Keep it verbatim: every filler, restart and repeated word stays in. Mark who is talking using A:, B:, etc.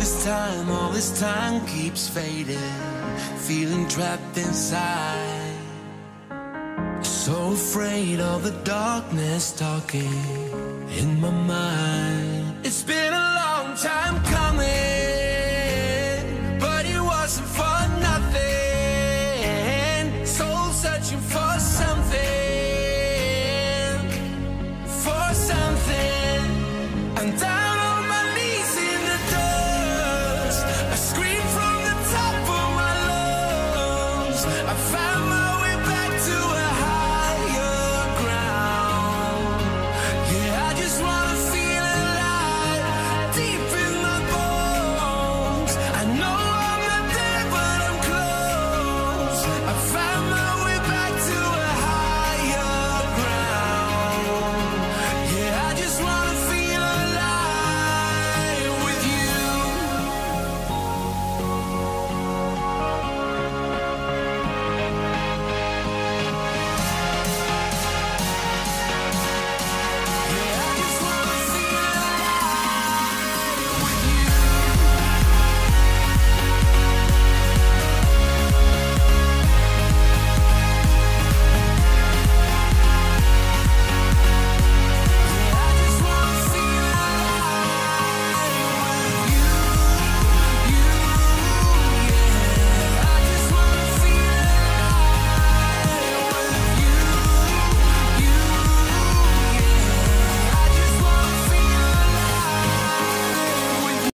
A: this time, all this time keeps fading, feeling trapped inside. So afraid of the darkness talking in my mind. It's been a long time coming.